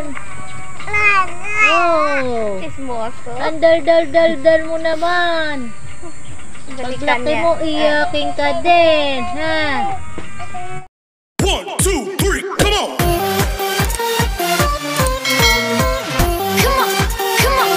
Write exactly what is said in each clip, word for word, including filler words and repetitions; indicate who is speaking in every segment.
Speaker 1: yan. Oh.
Speaker 2: Chismoso.
Speaker 1: Andal-dal-dal-dal mo naman. Paglaki mo, iyakin ka din. Ha?
Speaker 3: One, two, three, come on!
Speaker 2: Come on, come on.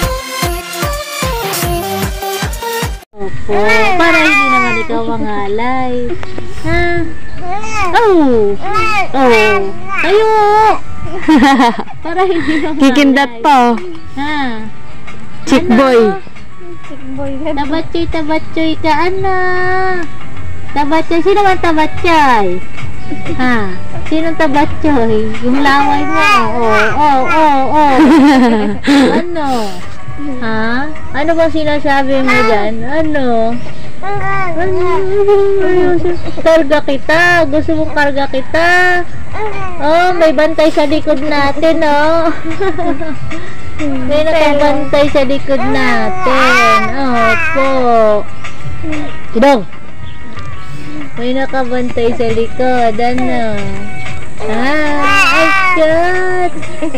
Speaker 1: Opo, para hindi naman ikaw mangalay. Ha? Oh! Oh! Tayo! Para hindi naman
Speaker 4: Kikindat pa.
Speaker 1: Ha?
Speaker 4: Chick boy.
Speaker 2: Chick boy.
Speaker 1: Tabatsoy, tabatsoy ka, ano? Tabatsoy, sino man tabatsoy? Ha? Sinong tabatsoy? Yung laway mo. Oh, oh, oh, oh. Ano? Ha? Ano bang sinasabi mo dyan? Ano? Ano? Karga kita. Gusto mong karga kita? Oh, may bantay sa likod natin, oh. May nakabantay sa likod natin. Opo. Idong. May nakabantay sa likod. Ano? Ah, ay, God.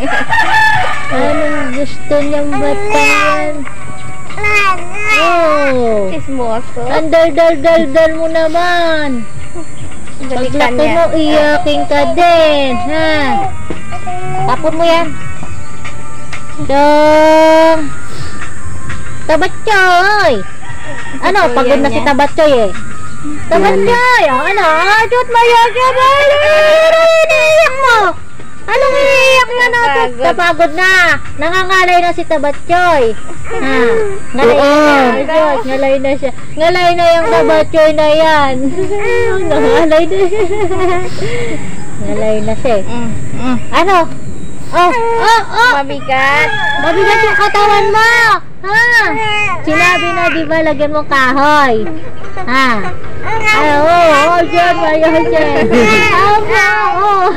Speaker 1: Anong gusto niyang batayan? Oh.
Speaker 2: Chismoso.
Speaker 1: Andal-dal-dal-dal mo naman. Paglaki mo, iyakin ka din. Ha? Tapon mo yan. Dong. Tabatsoy. Ano? Pagod na si Tabatsoy eh. Tabatsoy. Ano? Ajot mo yan. Iniiyak mo. Anong iniiyak na natin? Napagod na. Nangangalay na si Tabatsoy. Ha? Ngalay na siya. Ajot. Ngalay na siya. Ngalay na yung Tabatsoy na yan. Nangalay na siya. Ngalay na siya.
Speaker 2: Mm, mm.
Speaker 1: Ano? Oh, oh, oh!
Speaker 2: Mabigat.
Speaker 1: Mabigat yung katawan mo! Ha? Sinabi na, di ba, lagyan mo kahoy? Ha? Ay, oo, oh, oh, dyan, mayon dyan. Aba, oh.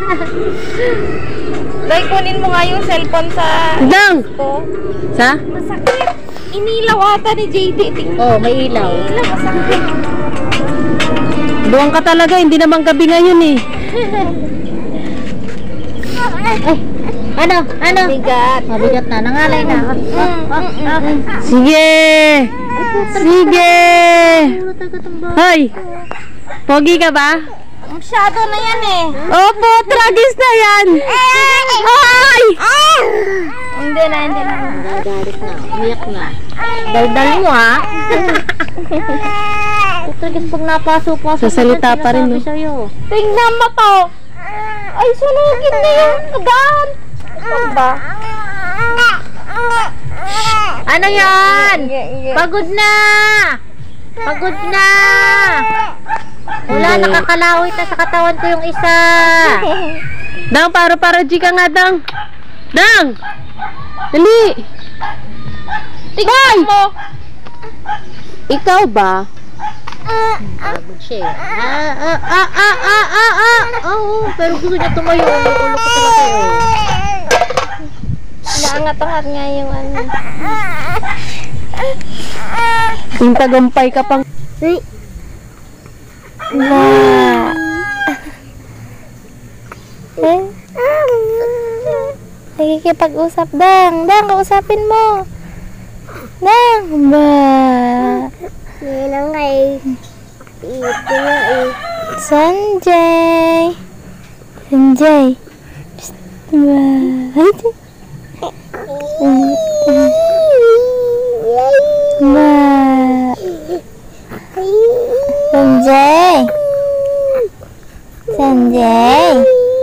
Speaker 2: Dahil kunin mo nga yung cellphone sa...
Speaker 4: Dang!
Speaker 2: ko.
Speaker 4: Sa?
Speaker 2: Masakit. Inilaw ata ni J D.
Speaker 1: Oh, may ilaw.
Speaker 2: Inilaw, masakit.
Speaker 4: Buwang ka talaga, hindi naman gabi ngayon eh.
Speaker 1: Ay, ano? Ano?
Speaker 2: Mabigat.
Speaker 1: Mabigat na, nangalay na. Ah, ah, ah, ah.
Speaker 4: Sige! Sige! Hoy! Pogi ka ba?
Speaker 2: Masyado na yan eh.
Speaker 4: Opo, tragis na yan! Ay!
Speaker 2: Hindi na, hindi na.
Speaker 1: Nagagalit na, umiyak na. Daldal mo, ha? Putagis pag napaso-paso.
Speaker 4: Sasalita pa rin, no?
Speaker 2: Tingnan mo to. Ay, sunugin na yung agan. Ano ba?
Speaker 1: Ano yan? Pagod na! Pagod na! Wala, nakakalawit na sa katawan ko yung isa.
Speaker 4: Dang, paro-paro G ka nga, Dang. Dang! Dali!
Speaker 2: Tingnan mo.
Speaker 4: Ikaw ba?
Speaker 1: Pagod siya eh. Ah, ah, ah, ah, ah, ah, ah! Oo, pero gusto niya tumayo. Ulo ko talaga eh.
Speaker 2: Naangat-angat nga yung ano.
Speaker 4: Yung tagumpay ka pang...
Speaker 2: Na. Eh? Nakikipag-usap, Dang. Dang, kausapin mo. Dang. Ba. Yan ang kay... Ito na eh. Sanjay. Sanjay. Psst. Ba. Ba. Sanjay. Sanjay.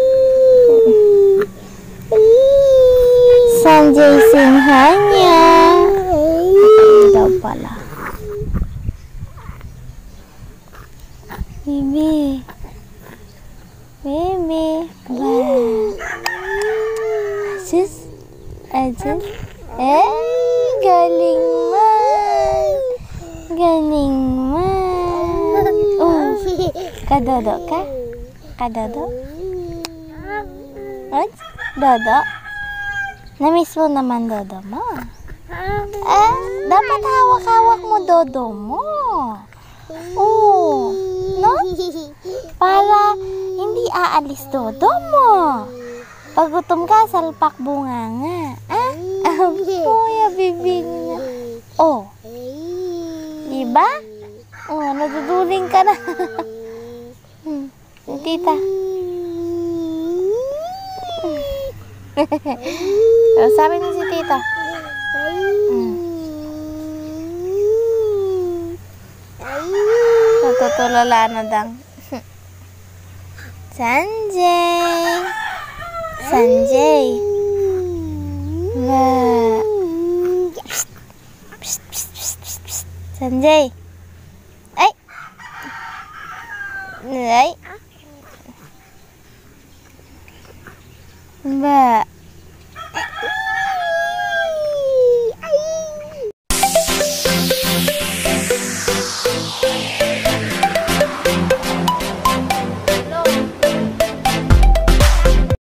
Speaker 2: Sanjay Singhanya. Daw pala. Bibi. Bibi. Ba. Asus. Asus. Eh, galing man. Galing man. Oh, kadodo ka? Kadodo? Ay, dodo? Namiss mo naman dodo mo? Eh, dapat hawak-hawak mo dodo mo. Oh, no? Para hindi aalis dodo mo. Pag gutom ka, salpak bunganga. Ah? Oh, ya bibingnya. Oh. Diba? Oh, naduduling ka na. Hmm, yung tita. Sabi na si tita. Hmm. Natutulala na dang. Sanjay. Sanjay. Ba. Psst. Psst, psst, psst, psst, psst. Sanjay. Ay. Ay. Ba.